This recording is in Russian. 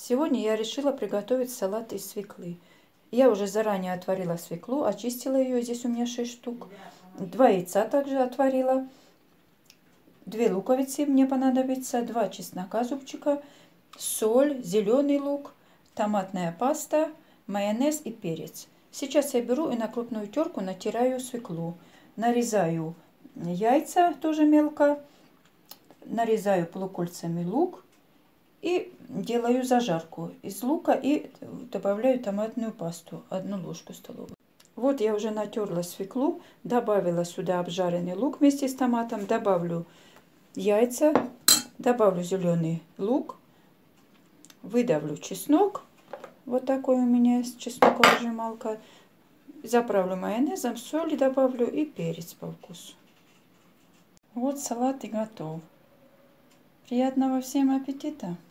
Сегодня я решила приготовить салат из свеклы. Я уже заранее отварила свеклу, очистила ее, здесь у меня 6 штук. 2 яйца также отварила. 2 луковицы мне понадобится, 2 чеснока зубчика, соль, зеленый лук, томатная паста, майонез и перец. Сейчас я беру и на крупную терку натираю свеклу. Нарезаю яйца тоже мелко, нарезаю полукольцами лук. И делаю зажарку из лука и добавляю томатную пасту, 1 ложку столовую. Вот я уже натерла свеклу, добавила сюда обжаренный лук вместе с томатом, добавлю яйца, добавлю зеленый лук, выдавлю чеснок, вот такой у меня есть чеснокова-выжималка, заправлю майонезом, соль добавлю и перец по вкусу. Вот салат и готов. Приятного всем аппетита!